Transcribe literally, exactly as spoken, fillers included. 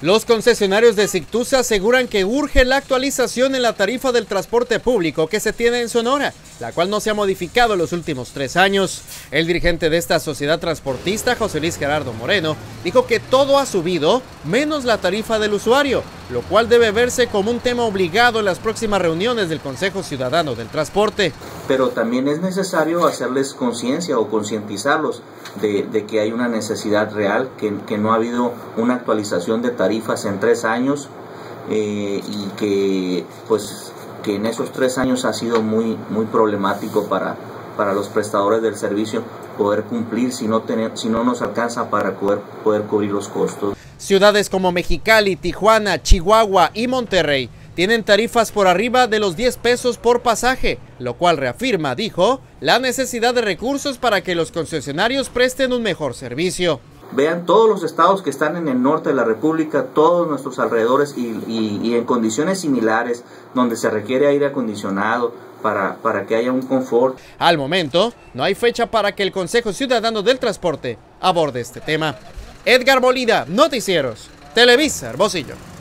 Los concesionarios de Sictusa aseguran que urge la actualización en la tarifa del transporte público que se tiene en Sonora, la cual no se ha modificado en los últimos tres años. El dirigente de esta sociedad transportista, José Luis Gerardo Moreno, dijo que todo ha subido, menos la tarifa del usuario, lo cual debe verse como un tema obligado en las próximas reuniones del Consejo Ciudadano del Transporte. Pero también es necesario hacerles conciencia o concientizarlos de, de que hay una necesidad real, que, que no ha habido una actualización de tarifas en tres años eh, y que pues que en esos tres años ha sido muy muy problemático para para los prestadores del servicio poder cumplir si no tener, si no nos alcanza para poder poder cubrir los costos. Ciudades como Mexicali, Tijuana, Chihuahua y Monterrey tienen tarifas por arriba de los diez pesos por pasaje, lo cual reafirma, dijo, la necesidad de recursos para que los concesionarios presten un mejor servicio. Vean todos los estados que están en el norte de la República, todos nuestros alrededores y, y, y en condiciones similares, donde se requiere aire acondicionado para, para que haya un confort. Al momento, no hay fecha para que el Consejo Ciudadano del Transporte aborde este tema. Edgar Molina, Noticieros, Televisa Hermosillo.